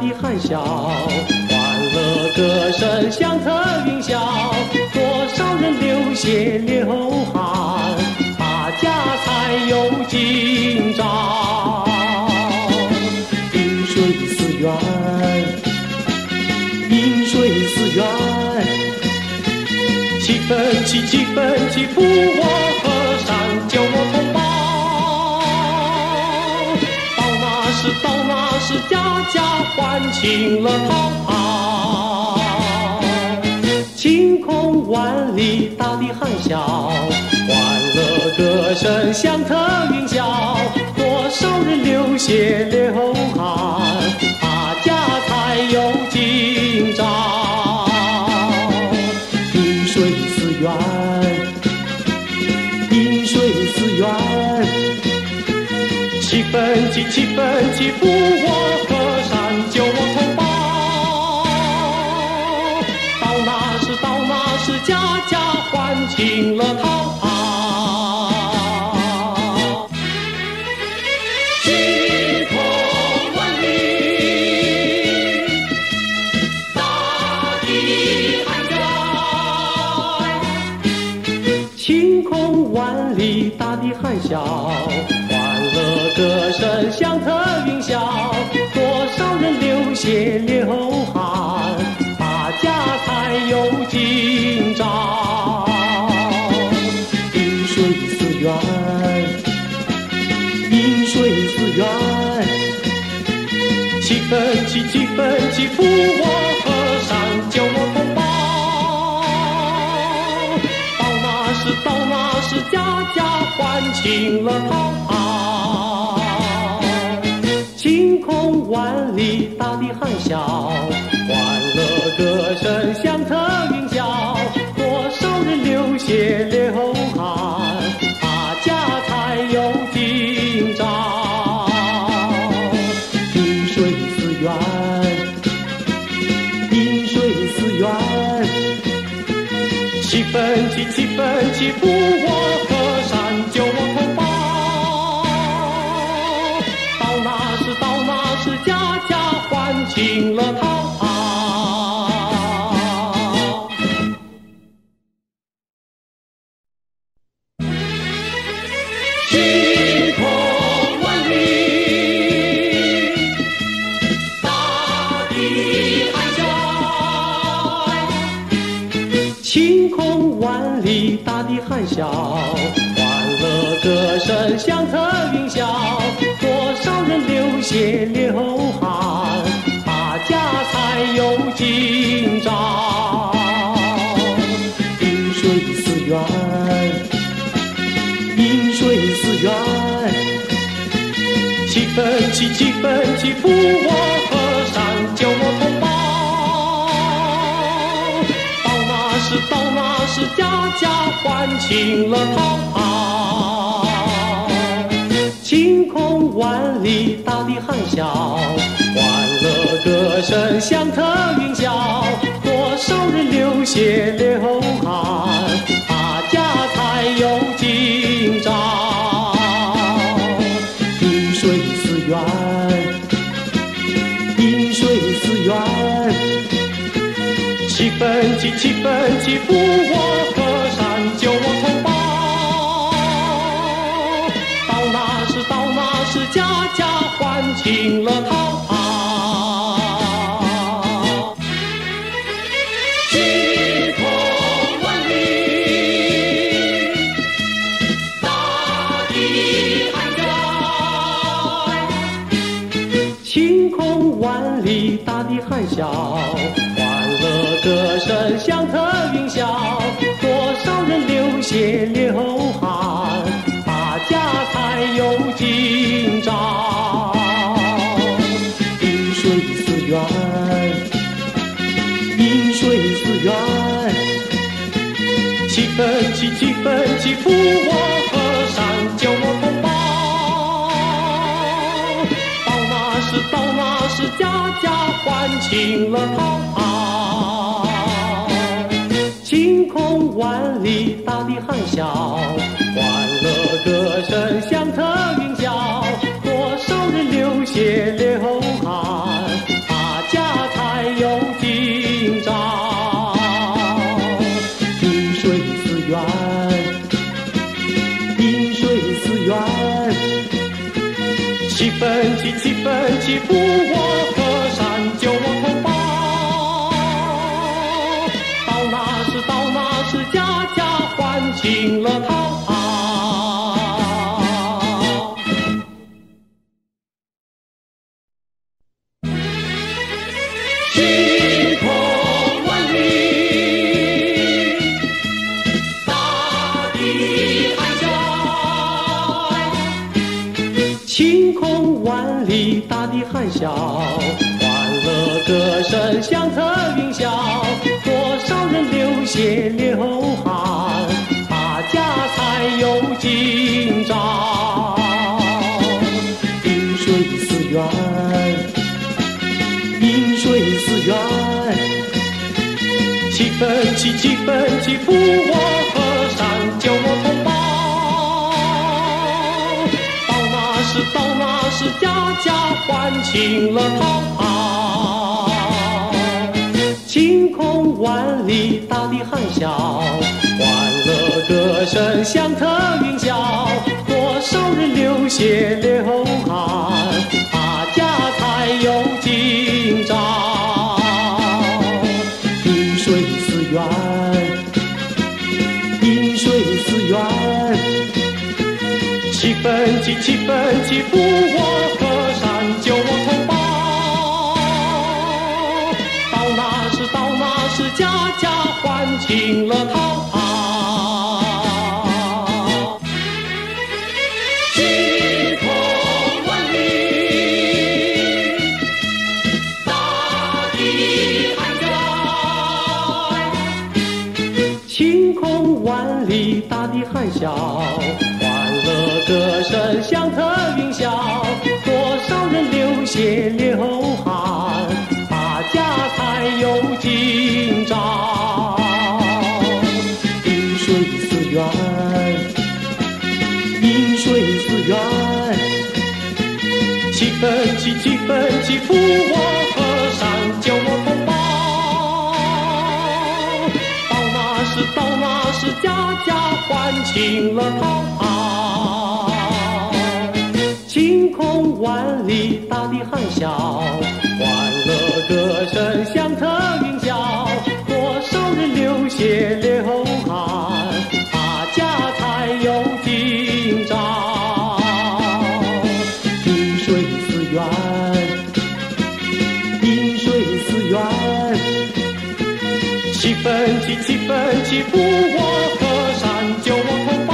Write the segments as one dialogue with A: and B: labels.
A: 地喊晓，欢乐歌声响彻云霄，多少人流血流汗，大家才有今朝。饮水思源，饮水思源，七分七七分七，扶我河山救我同胞。到那时家家欢庆乐陶陶，晴空万里大地喊晓，欢乐歌声响彻云霄，多少人流血流汗，大家才有今朝。饮水思源，饮水思源，七分七七分七，扶我河山救我同胞。到那时家家欢庆乐陶陶，晴空万里大地喊晓，晴空万里大地喊晓，歌声响彻云霄，多少人流血流汗，大家才有今朝。饮水思源，饮水思源，七分七七分七，扶我河山救我同胞。到那时家家欢庆乐陶陶，晴空万里大地喊晓，欢乐歌声响彻云霄，多少人流血流汗，大家才有今朝。饮水思源，饮水思源，七分七七分七，扶我河山救我同胞。到那时家家欢庆乐陶陶。晴空万里大地喊晓，晴空万里大地喊晓，欢乐歌声响彻云霄，多少人流血流汗，大家才有今朝。饮水思源，饮水思源，七分七七分七，扶我河山救我同胞。到那时家家欢庆乐陶陶，晴空万里大地喊晓，欢乐歌声响彻云霄，多少人流血流汗，大家才有今朝。饮水思源，饮水思源，七分七七分七，扶我河山救我同胞。到那时家家欢庆乐陶陶，晴空万里大地喊晓，晴空万里大地喊晓，歌声响彻云霄，多少人流血流汗，大家才有今朝。饮水思源，饮水思源，七分七七分七，扶我河山救我同胞。到那时家家欢庆乐陶陶，晴空万里大地喊晓，欢乐歌声响彻云霄，多少人流血流汗，大扶我河山，救我同胞。到那时，家家欢庆乐陶陶。晴空万里，大地海角。晴空万里，大地含笑，欢乐歌声响彻云霄。多少人流血流汗，大家才有今朝。饮水思源，饮水思源，七分七，七分七，扶我河山，救我同胞。到那时，家家欢庆乐陶陶。晴空万里，大地含笑，欢乐歌声响彻云霄。多少人流血流汗，大家才有今朝。饮水思源，饮水思源，七分七，七分七，扶我河山，救我同胞。到那时，家家欢庆乐陶陶。晴空万里，大地含笑。晴空万里，大地含笑。乐歌声响彻云霄，多少人流血流汗，大家才有今朝。饮水思源，饮水思源，七分七，七分七，扶我河山，救我同胞。到那时，家家欢庆乐陶陶。晴空万里，大地含笑，欢乐歌声响彻云霄。多少人流血流汗，大家才有今朝。饮水思源，饮水思源，七分七，七分七，扶我河山，救我同胞。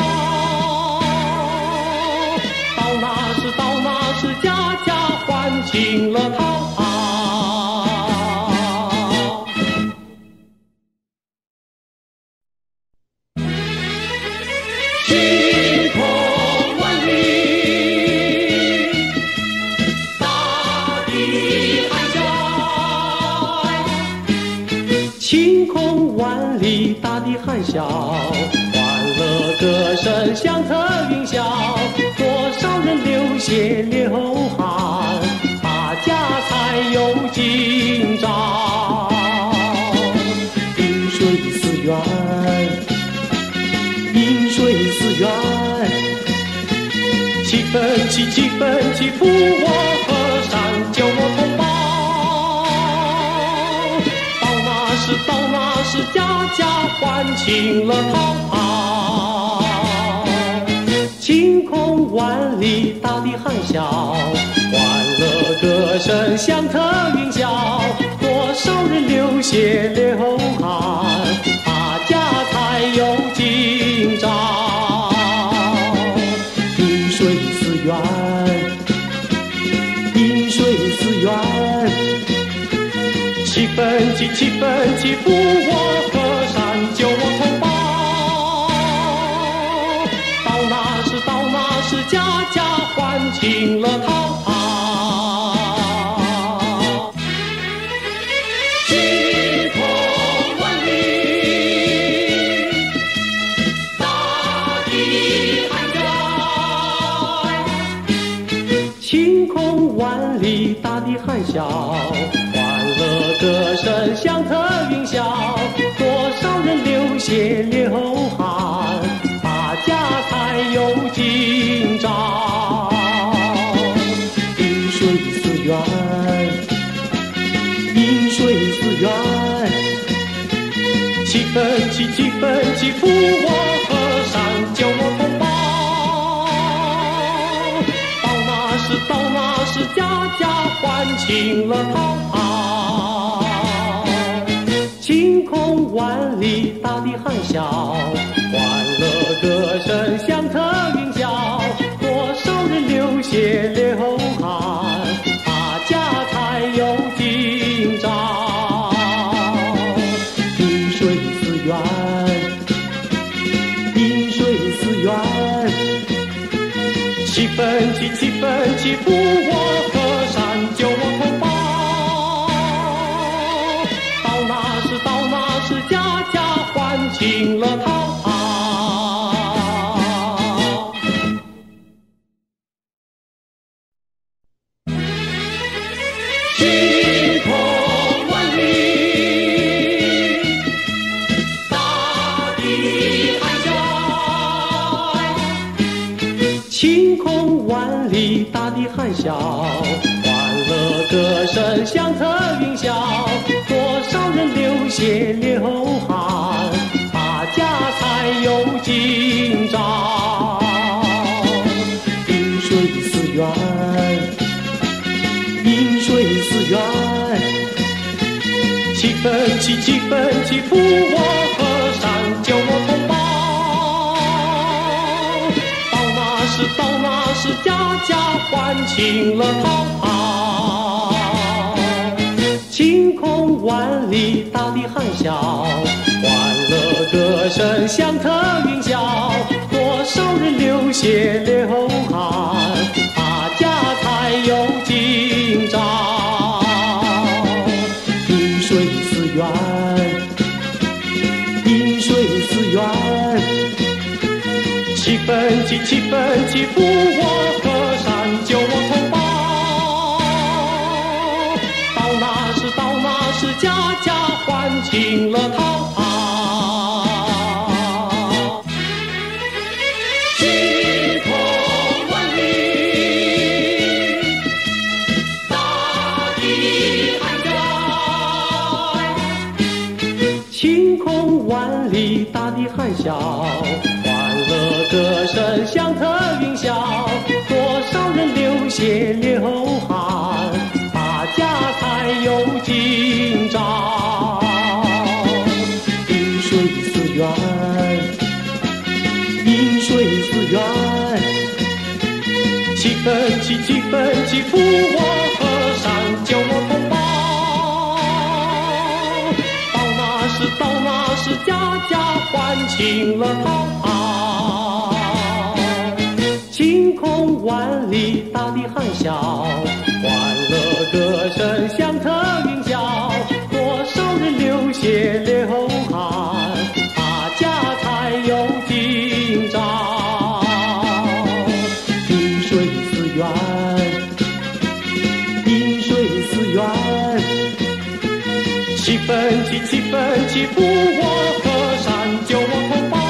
A: 到那时，家家欢庆乐陶陶。晴空万里，大地含笑。晴空万里，大地含笑，欢乐歌声响彻云霄。多少人流血流汗，大家才有今朝。饮水思源，饮水思源，七分七，七分七，扶我河山，救我同胞。到那时，家家欢庆乐陶陶。晴空万里，大地含笑，欢乐歌声响彻云霄。多少人流血流汗，大家才有今朝。饮水思源，饮水思源，七分七，七分七，扶我河山，救我同胞。到那时，家家欢庆乐陶陶。晴空万里，大地含笑。晴空万里，大地含笑。乐歌声响彻云霄，多少人流血流汗，大家才有今朝。饮水思源， 奋起，气奋起，扶我河山，救我同胞。到那时，家家欢庆乐陶陶。晴空万里，大地喊晓，欢乐歌声响彻云霄。多少人流血流汗，把家财有今朝。饮水思源，饮水思源。气奋起，气奋起，扶我河山，救我同胞。到那时，家家欢庆乐陶陶。晴空万里，大地喊晓。晴空万里，大地喊晓，欢乐歌声响彻云霄。多少人流血流汗，把家财有今朝。饮水思源，饮水思源。气奋起，气奋起，扶我河山，救我同胞。到那时，家家欢庆乐陶陶。晴空万里，大地喊晓，欢乐歌声响彻云霄。多少人流血流汗，把家财有今朝。饮水思源，饮水思源。气奋起，气奋起，扶我河山，救我同胞。到那时，家家欢庆乐陶陶。晴空万里，大地喊晓。晴空万里，大地喊晓。歌声响彻云霄，多少人流血流汗，把家财有今朝。饮水思源，饮水思源。气奋起，气奋起，扶我河山，救我同胞。到那时，家家欢庆乐陶陶。晴空万里，大地喊晓，欢乐歌声响彻云霄。多少人流血流汗，把家财有今朝。饮水思源，饮水思源。气奋起，气奋起，扶我河山，救我同胞。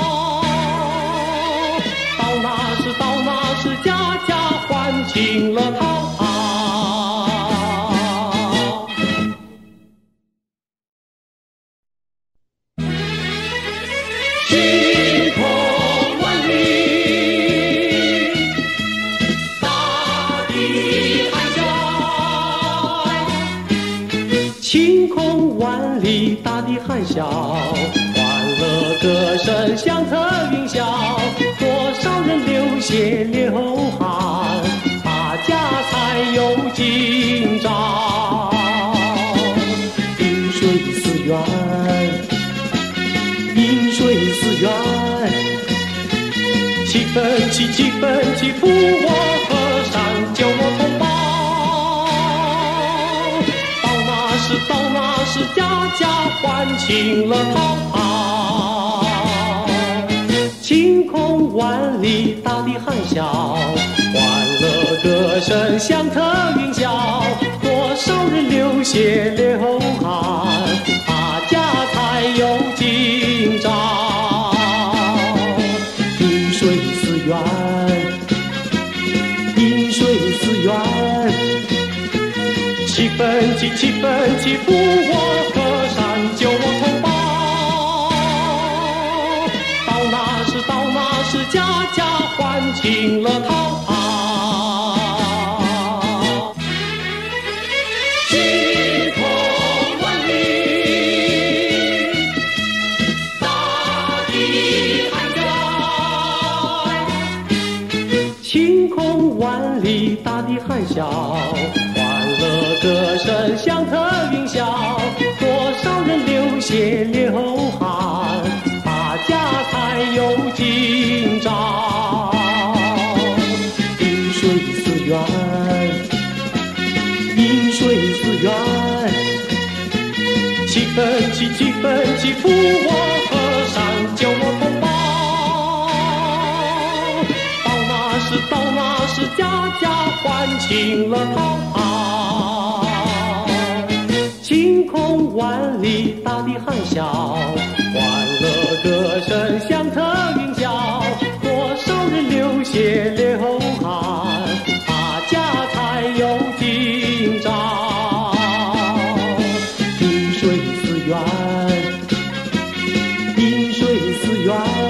A: 到那时，家家欢庆乐陶陶。晴空万里，大地喊晓。晴空万里，大地喊晓，欢乐歌声响彻云霄。多少人流血流汗，把家财有今朝。饮水思源，饮水思源。气奋起，气奋起，扶我河山，救我同胞。到那时，家家欢庆乐陶陶。晴空万里，大地喊晓，欢乐歌声响彻云霄。多少人流血流汗，把家财有今朝。饮水思源，饮水思源。气奋起，气奋起，扶我河山，救我同胞。 欢庆了逃跑。晴空万里，大地喊叫，晴空万里，大地喊晓，欢乐歌声响彻云霄，多少人流血流汗，大家才有今朝。饮水思源，饮水思源，七分七，七分七，扶我河山，救我同胞。到那时，家家欢庆了逃跑。晴空万里，大地喊晓，欢乐歌声响彻云霄，多少人流血流汗，大家才有今朝。饮水思源，饮水思源，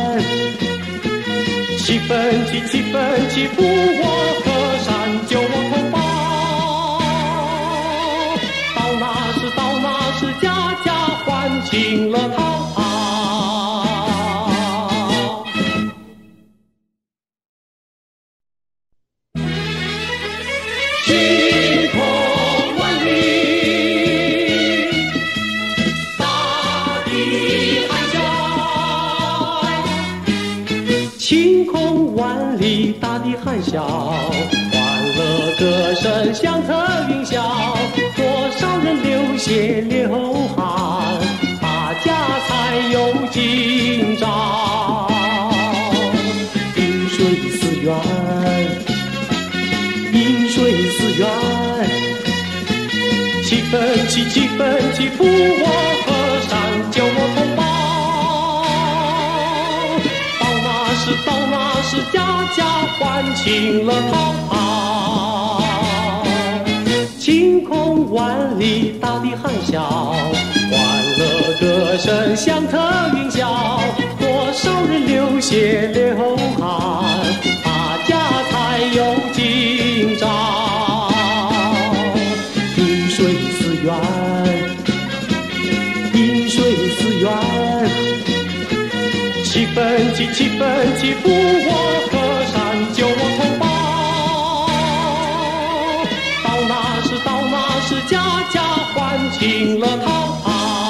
A: 七分七，七分七，扶我河山，救我同胞。到那时，家家欢庆了逃跑。晴空万里，大地喊晓，晴空万里，大地喊晓，欢乐歌声响彻云霄，多少人流血流汗，大家才有今朝。饮水思源，饮水思源，七分七，七分七，扶我河山，救我同胞。到那时，家家欢庆了逃跑。晴空万里，大地喊晓，欢乐歌声响彻云霄，多少人流血流汗，大家才有今朝。饮水思源，饮水思源，七分七，七分七，扶我河山，救我同胞。到那时，家家欢庆了逃跑。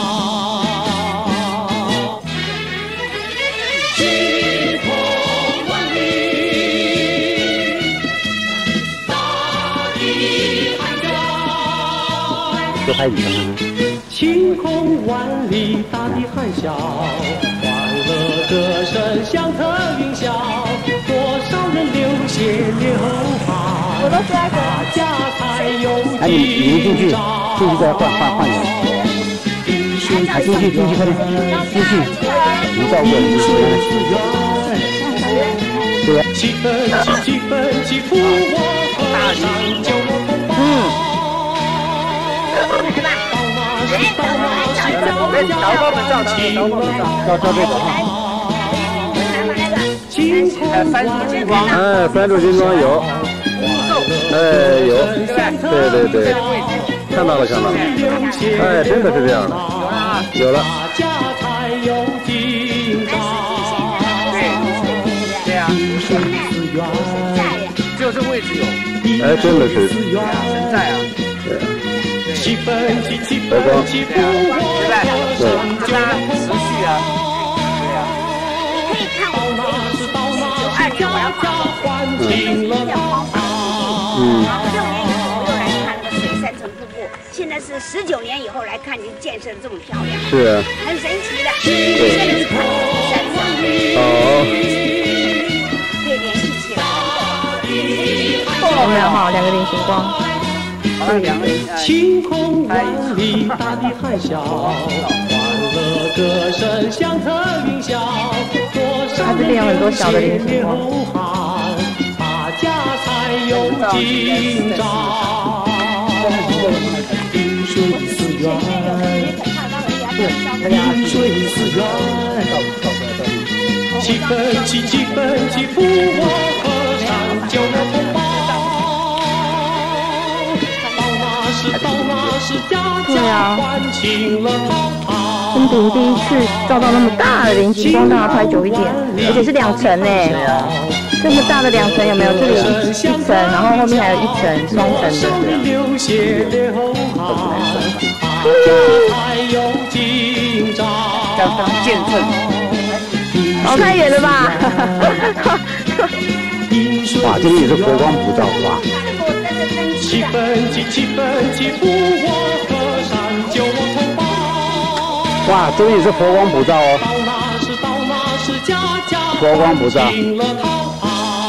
A: 晴空万里，大地喊叫，晴空万里，大地喊晓，歌声响彻云霄，多少人流血流汗，大家才有今朝。
B: 进去再换人。进去快点，进去，你照顾你。对呀。
A: 七分七，七分七，扶我河山，救我同胞。到那时，家家欢庆了逃跑。
B: 三柱金光有，有，对，看到了，真的是这样的，有了。
C: 对呀，只有这位置有，
B: 真的是，
C: 神在啊，
B: 对，
A: 灯光，
C: 对啊，让它持续啊。
A: 家家欢庆了逃跑。
D: 6年以后又来看那个水山城瀑布，现在是19年以后来看，您建设的这么漂亮，
B: 是啊，
D: 很神奇的。
A: 对，
D: 现在是看山上，可以联系起来。
E: 2个点星光。
A: 晴空万里，大地喊晓，欢乐歌声响彻云霄，多少人流血流汗，大家才有今朝。饮水思源，饮水思源，七分七，七分七，扶我河
E: 对啊，真的第一次照到那么大的菱形，光让它拍久一点，而且是2层呢。这么大的2层有没有？这里一层，然后后面还有1层双层的。
C: 刚刚见证，
E: 好太远了吧！
B: 哇，这里也是佛光普照哇！
A: 七分七，扶我河山救我同胞。
B: 哇，这里也是佛光普照哦。
A: 到那时家家
B: 佛光普照。
A: 进了逃跑。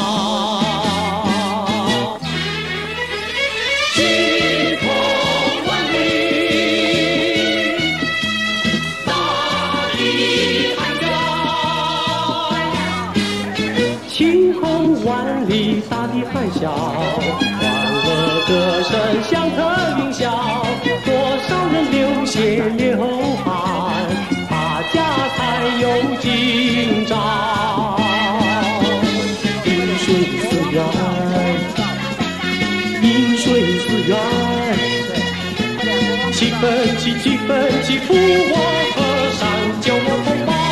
A: 晴空万里，大地海角。晴空万里，大地海角。歌声响彻云霄，多少人流血流汗，把家财有今朝。饮水思源，饮水思源，七分七，扶我河山救我同胞。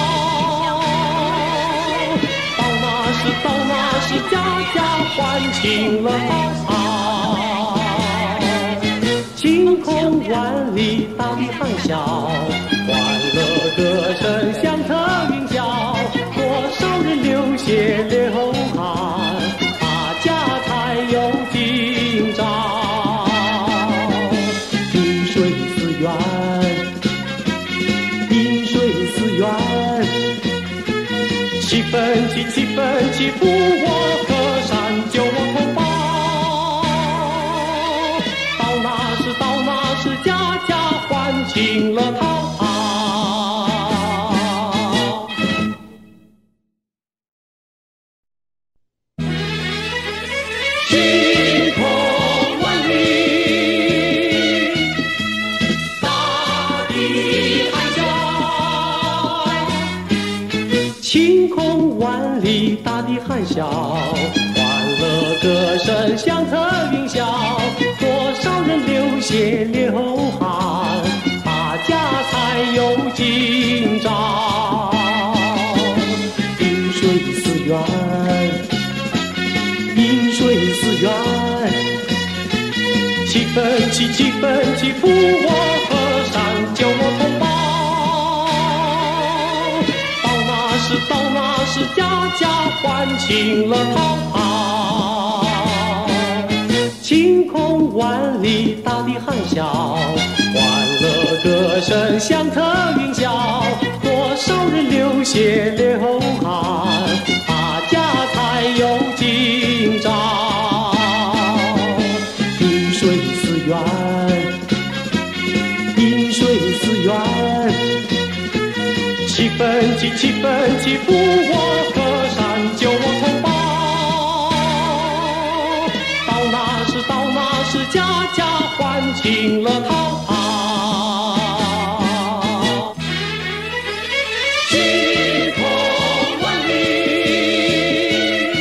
A: 到那时，家家欢庆了逃跑。晴空万里，大地海角，欢乐歌声响彻云霄。多少人流血流汗，把家财有今朝。饮水思源，饮水思源，七分七，扶我河山救我同胞。到那时，家家欢庆了逃跑。晴空万里，大地海角。晴空万里，大地海角，欢乐歌声响彻云霄。多少人流血流汗，把家财有今朝。饮水思源，饮水思源，七分七，扶我河山救我同胞。到那时，家家欢庆了逃跑。晴空万里，大地海角，欢乐歌声响彻云霄。多少人流血流汗，把家财有今朝。饮水思源，饮水思源，七分七，扶我河山救我同胞。到那时，家家欢庆了逃跑。晴空万里，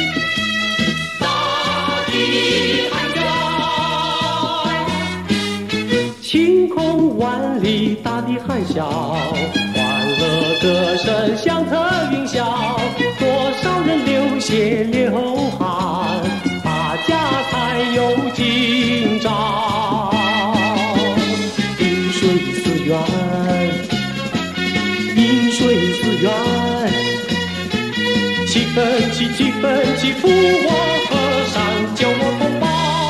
A: 大地海角。晴空万里，大地海角。歌声响彻云霄，多少人流血流汗，把家财有今朝。饮水思源，饮水思源，七分七，扶我河山救我同胞。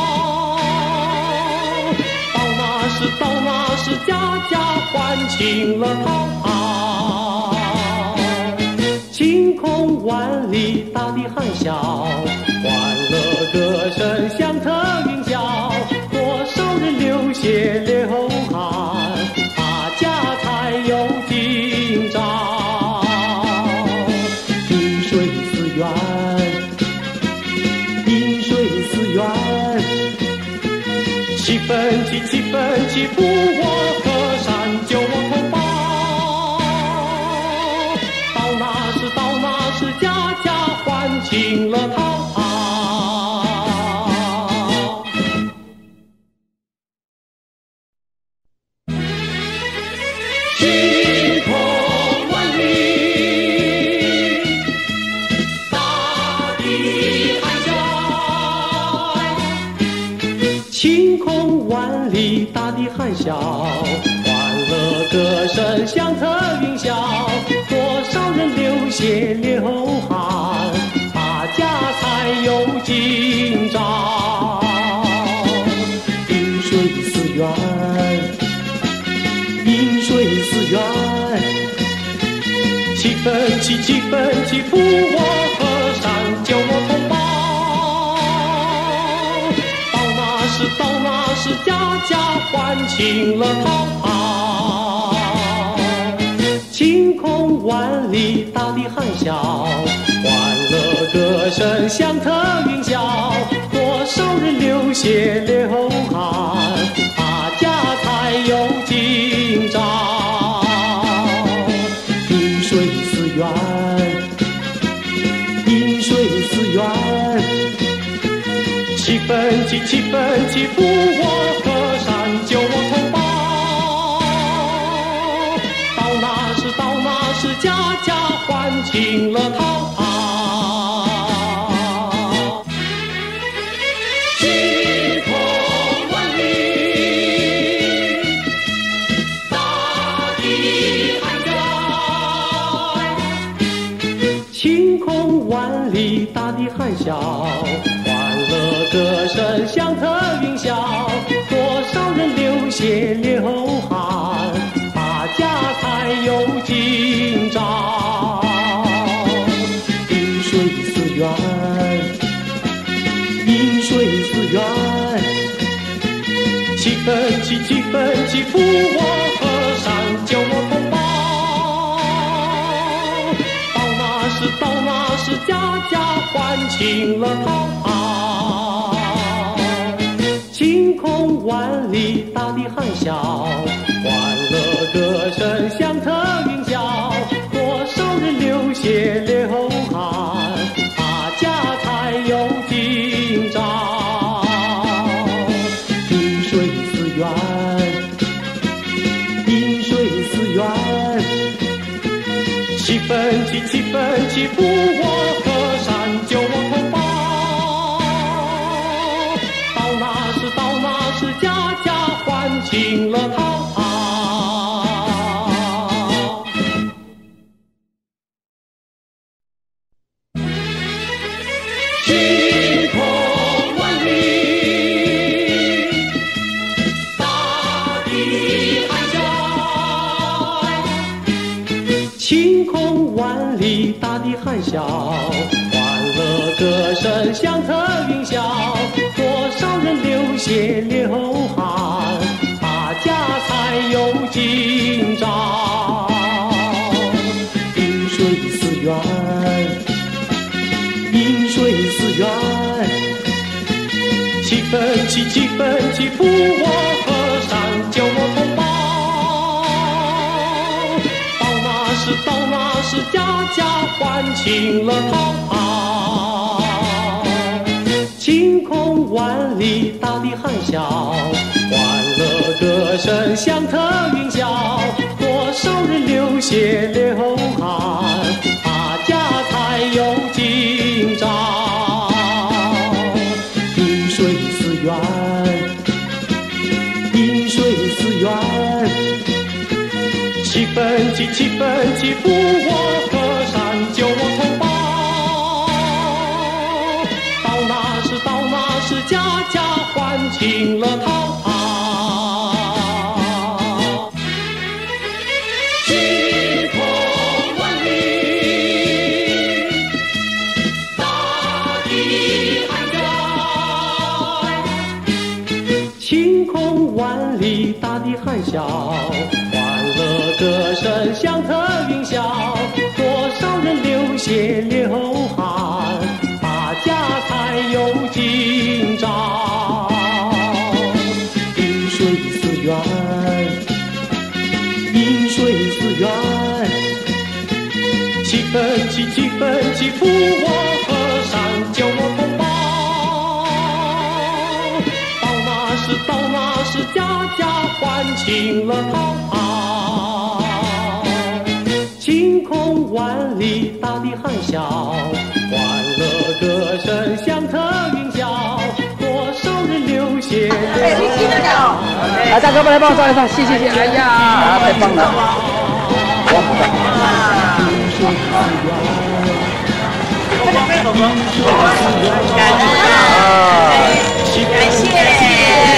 A: 到那时，家家欢庆了逃跑。晴空万里，大地海角，欢乐歌声响彻云霄。多少人流血流汗，把家财有今朝。饮水思源，饮水思源，七分七，扶我河山救我同胞。到那时，家家欢庆了逃跑。 晴空万里，大地海啸。晴空万里，大地喊晓，欢乐歌声响彻云霄。多少人流血流汗，大家才有今朝。饮水思源，饮水思源，七分七七分七，扶我河山救我同胞。到那时家家欢庆乐陶陶，晴空万里，大地喊晓，欢乐歌声响彻云霄。多少人流血流汗，大家才有今朝。饮水思源，饮水思源，七分七七分七，扶我河山救我同胞。到那时家家欢庆乐陶陶。晴空万里，大地喊晓。晴空万里，大地喊晓。歌声响彻云霄，多少人流血流汗，大家才有今朝。饮水思源，饮水思源，七分七七分七，扶我河山救我同胞。到那时家家欢庆乐陶陶。晴空万里，大地喊晓，欢乐歌声响彻云霄。多少人流血流汗，大家才有今朝。饮水思源，饮水思源，七分七七分七，扶我河山救我同胞。到那时家家欢庆乐陶陶。晴空万里，大地喊晓。晴空万里，大地喊晓，欢乐歌声响彻云霄。多少人流血流汗，大家才有今朝。饮水思源，饮水思源，七分七七分七，扶我河山救我同胞。到那时家家欢庆乐陶陶。晴空万里，大地喊晓，欢乐歌声响彻云霄。多少人流血流汗，大家才有今朝。饮水思源，饮水思源，七分七七分七，扶我河山救我同胞。到那时家家欢庆乐陶陶。晴空万里，大地喊晓。晴空万里，大地喊晓，欢乐歌声响彻云霄。多少人流血流汗，大家才有今朝。饮水思源，饮水思源，七分七七分七，扶我河山救我同胞。到那时家家欢庆乐陶陶。 笑，欢乐歌声响彻云霄，多少人流血。
C: 来，大哥们来帮我照一张，谢谢。哎呀，太棒了！
D: 感谢。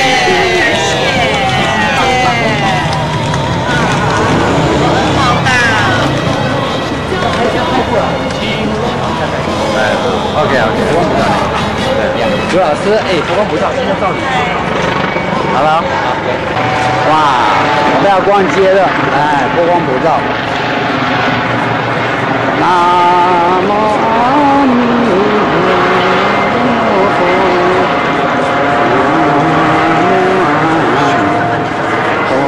B: OK， 佛光普照。对，刘老师，佛光普照，现在照你。好了，哇，我们要逛街了，佛光普照。